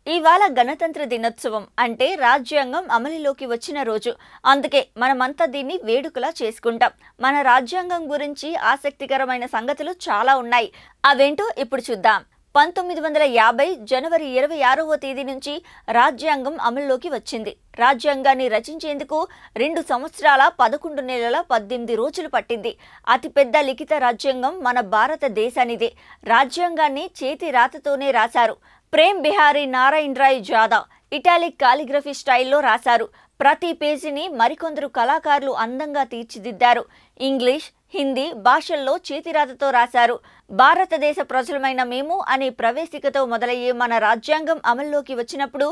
ఇవాళ గణతంత్ర దినోత్సవం అంటే రాజ్యాంగం అమలులోకి వచ్చిన రోజు. అందుకే మనమంతా దీన్ని వేడుకలా చేసుకుంటాం. మన రాజ్యాంగం గురించి ఆసక్తికరమైన సంగతులు చాలా ఉన్నాయి. అవేంటో ఇప్పుడు చూద్దాం. 1950 జనవరి 26వ తేదీ నుంచి రాజ్యాంగం అమలులోకి వచ్చింది. రాజ్యాంగాన్ని రచించేందుకు 2 సంవత్సరాల 11 నెలల 18 రోజులు పట్టింది. అతిపెద్ద లిఖిత రాజ్యాంగం మన భారతదేశానిదే. రాజ్యాంగాన్ని చేతి రాతతోనే రాశారు. Prem Behari Narayan Raizada italic calligraphy స్టైల్లో రాశారు. ప్రతి పేజీని మరికొందరు కళాకారులు అందంగా తీర్చిదిద్దారు. ఇంగ్లీష్, హిందీ భాషల్లో చేతిరాతతో రాశారు. భారతదేశ ప్రజలమైన మేము అనే ప్రవేశికతో మొదలయ్యే మన రాజ్యాంగం అమల్లోకి వచ్చినప్పుడు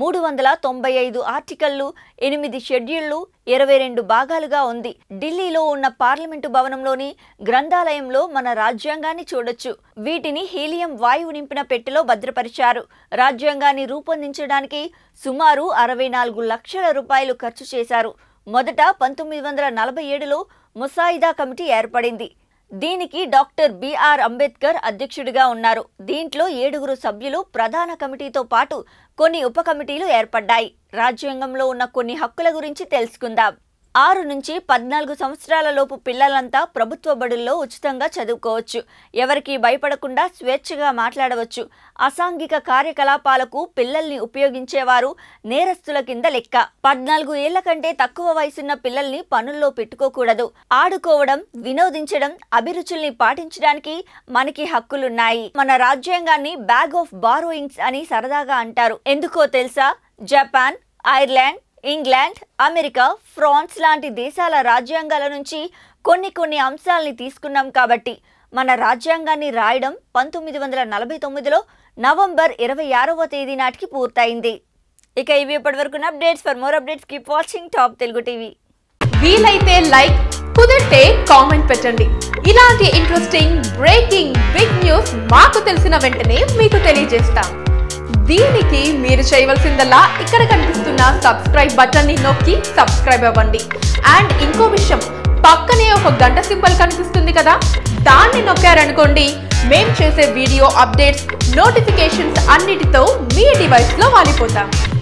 395 ఆర్టికళ్లు, 8 షెడ్యూళ్లు, 22 భాగాలుగా ఉంది. ఢిల్లీలో ఉన్న పార్లమెంటు భవనంలోని గ్రంథాలయంలో మన రాజ్యాంగాన్ని చూడొచ్చు. వీటిని హీలియం వాయువు నింపిన పెట్టెలో భద్రపరిచారు. రాజ్యాంగాన్ని రూపొందించడానికి సుమారు 64 లక్షల రూపాయలు ఖర్చు చేశారు. మొదట 1947లో ముసాయిదా కమిటీ ఏర్పడింది. దీనికి డాక్టర్ బిఆర్ అంబేద్కర్ అధ్యక్షుడిగా ఉన్నారు. దీంట్లో 7 సభ్యులు ప్రధాన కమిటీతో పాటు కొన్ని ఉప కమిటీలు ఏర్పడ్డాయి. రాజ్యాంగంలో ఉన్న కొన్ని హక్కుల గురించి తెలుసుకుందాం. 6 నుంచి 14 సంవత్సరాల లోపు పిల్లలంతా ప్రభుత్వ బడుల్లో ఉచితంగా చదువుకోవచ్చు. ఎవరికి భయపడకుండా స్వేచ్ఛగా మాట్లాడవచ్చు. అసాంఘిక కార్యకలాపాలకు పిల్లల్ని ఉపయోగించేవారు నేరస్తుల కింద లెక్క. 14 ఏళ్ల కంటే తక్కువ వయసున్న పిల్లల్ని పనుల్లో పెట్టుకోకూడదు. ఆడుకోవడం, వినోదించడం, అభిరుచుల్ని పాటించడానికి మనకి హక్కులున్నాయి. మన రాజ్యాంగాన్ని బ్యాగ్ ఆఫ్ బారోయింగ్స్ అని సరదాగా అంటారు. ఎందుకో తెలుసా? Japan, Ireland, England, America, France లాంటి దేశాల రాజ్యాంగాల నుంచి కొన్ని అంశాలని తీసుకున్నాం కాబట్టి. మన రాజ్యాంగాన్ని రాయడం 1949లో నవంబర్ 26వ తేదీ నాటికి పూర్తయింది. ఇక ఇవి ఇప్పటివరకు updates. For more updates keep watching top Telugu TV. వీలైతే లైక్, కుదిరితే కామెంట్ పెట్టండి. ఇలాంటి ఇంట్రెస్టింగ్ బ్రేకింగ్ బిగ్ న్యూస్ మాకు తెలిసిన వెంటనే మీకు తెలియజేస్తాం. దీనికి మీరు చేయవలసిందల్లా ఇక్కడ కనిపిస్తున్న సబ్స్క్రైబ్ బటన్ ని నొక్కి సబ్స్క్రైబ్ అవ్వండి. అండ్ ఇంకో విషయం, పక్కనే ఒక గంట సింబల్ కనిపిస్తుంది కదా, దాన్ని నొక్కారనుకోండి, మేం చేసే వీడియో అప్డేట్స్, నోటిఫికేషన్స్ అన్నిటితో మీ డివైస్ లో వాలిపోతాం.